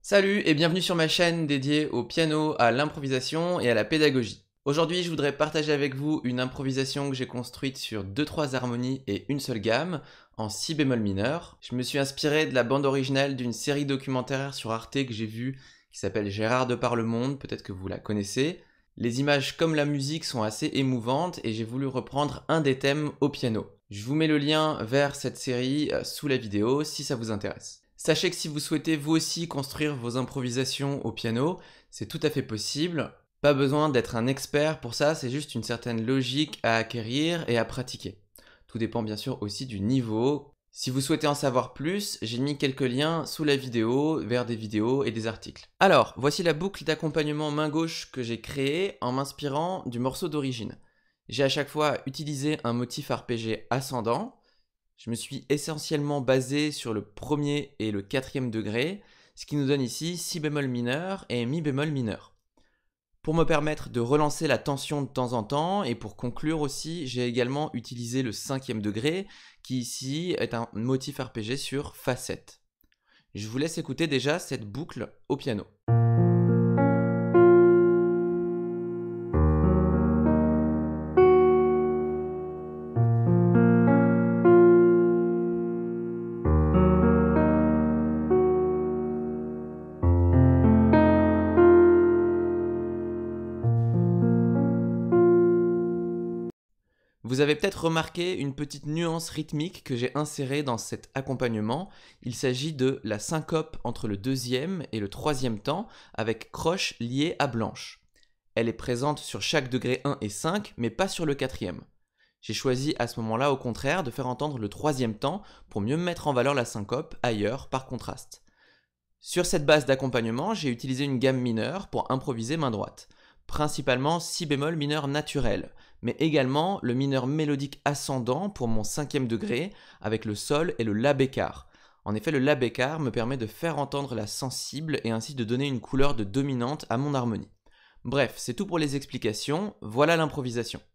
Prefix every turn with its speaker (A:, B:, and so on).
A: Salut et bienvenue sur ma chaîne dédiée au piano, à l'improvisation et à la pédagogie. Aujourd'hui, je voudrais partager avec vous une improvisation que j'ai construite sur 2-3 harmonies et une seule gamme, en si bémol mineur. Je me suis inspiré de la bande originale d'une série documentaire sur Arte que j'ai vue, qui s'appelle Gérard de par le monde, peut-être que vous la connaissez. Les images comme la musique sont assez émouvantes et j'ai voulu reprendre un des thèmes au piano. Je vous mets le lien vers cette série sous la vidéo si ça vous intéresse. Sachez que si vous souhaitez vous aussi construire vos improvisations au piano, c'est tout à fait possible. Pas besoin d'être un expert pour ça, c'est juste une certaine logique à acquérir et à pratiquer. Tout dépend bien sûr aussi du niveau. Si vous souhaitez en savoir plus, j'ai mis quelques liens sous la vidéo vers des vidéos et des articles. Alors, voici la boucle d'accompagnement main gauche que j'ai créée en m'inspirant du morceau d'origine. J'ai à chaque fois utilisé un motif arpégé ascendant. Je me suis essentiellement basé sur le premier et le quatrième degré, ce qui nous donne ici si bémol mineur et mi bémol mineur. Pour me permettre de relancer la tension de temps en temps et pour conclure aussi, j'ai également utilisé le cinquième degré qui ici est un motif arpégé sur fa 7. Je vous laisse écouter déjà cette boucle au piano. Vous avez peut-être remarqué une petite nuance rythmique que j'ai insérée dans cet accompagnement. Il s'agit de la syncope entre le deuxième et le troisième temps avec croche liée à blanche. Elle est présente sur chaque degré 1 et 5, mais pas sur le quatrième. J'ai choisi à ce moment-là au contraire de faire entendre le troisième temps pour mieux mettre en valeur la syncope ailleurs par contraste. Sur cette base d'accompagnement, j'ai utilisé une gamme mineure pour improviser main droite. Principalement si bémol mineur naturel, mais également le mineur mélodique ascendant pour mon cinquième degré avec le sol et le la bécard. En effet, le la bécard me permet de faire entendre la sensible et ainsi de donner une couleur de dominante à mon harmonie. Bref, c'est tout pour les explications, voilà l'improvisation.